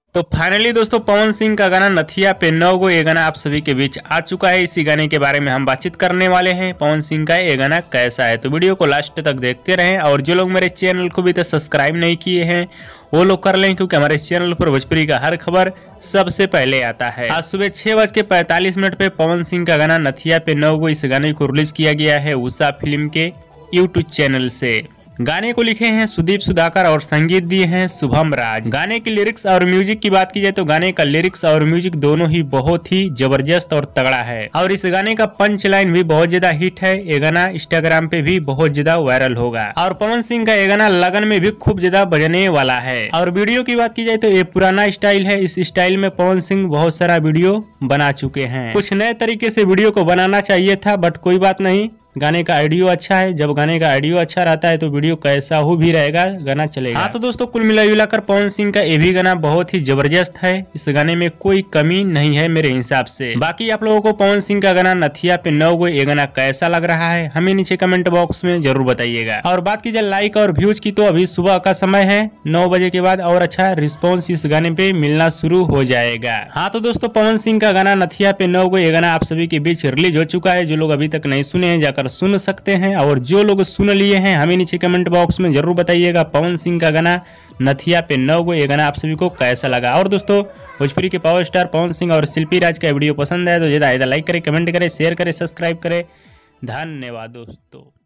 तो फाइनली दोस्तों पवन सिंह का गाना नथिया पे 9 गो ये गाना आप सभी के बीच आ चुका है। इसी गाने के बारे में हम बातचीत करने वाले हैं। पवन सिंह का ये गाना कैसा है, तो वीडियो को लास्ट तक देखते रहें। और जो लोग मेरे चैनल को भी तो सब्सक्राइब नहीं किए हैं वो लोग कर लें, क्योंकि हमारे चैनल पर भोजपुरी का हर खबर सबसे पहले आता है। आज सुबह 6:45 पे पवन सिंह का गाना नथिया पे 9 गो इस गाने को रिलीज किया गया है उषा फिल्म के यूट्यूब चैनल से। गाने को लिखे हैं सुदीप सुधाकर और संगीत दिए हैं शुभम राज। गाने की लिरिक्स और म्यूजिक की बात की जाए तो गाने का लिरिक्स और म्यूजिक दोनों ही बहुत ही जबरदस्त और तगड़ा है। और इस गाने का पंच लाइन भी बहुत ज्यादा हिट है। ये गाना इंस्टाग्राम पे भी बहुत ज्यादा वायरल होगा। और पवन सिंह का ये गाना लगन में भी खूब ज्यादा बजने वाला है। और वीडियो की बात की जाए तो ये पुराना स्टाइल है। इस स्टाइल में पवन सिंह बहुत सारा वीडियो बना चुके हैं। कुछ नए तरीके से वीडियो को बनाना चाहिए था, बट कोई बात नहीं, गाने का ऑडियो अच्छा है। जब गाने का ऑडियो अच्छा रहता है तो वीडियो कैसा हो भी रहेगा, गाना चलेगा। हाँ तो दोस्तों कुल मिलाकर पवन सिंह का ये भी गाना बहुत ही जबरदस्त है। इस गाने में कोई कमी नहीं है मेरे हिसाब से। बाकी आप लोगों को पवन सिंह का गाना नथिया पे 9 गो ये गाना कैसा लग रहा है हमें नीचे कमेंट बॉक्स में जरूर बताइएगा। और बात की जाए लाइक और व्यूज की तो अभी सुबह का समय है, 9 बजे के बाद और अच्छा रिस्पॉन्स इस गाने पे मिलना शुरू हो जाएगा। हाँ तो दोस्तों पवन सिंह का गाना नथिया पे 9 गो ये गाना आप सभी के बीच रिलीज हो चुका है। जो लोग अभी तक नहीं सुने हैं जाकर सुन सकते हैं, और जो लोग सुन लिए हैं हमें नीचे कमेंट बॉक्स में जरूर बताइएगा पवन सिंह का गाना नथिया पे 9 गो ये गाना आप सभी को कैसा लगा। और दोस्तों भोजपुरी के पावर स्टार पवन सिंह और शिल्पी राज का वीडियो पसंद आए तो ज्यादा लाइक करें, कमेंट करें, शेयर करें, सब्सक्राइब करें। धन्यवाद दोस्तों।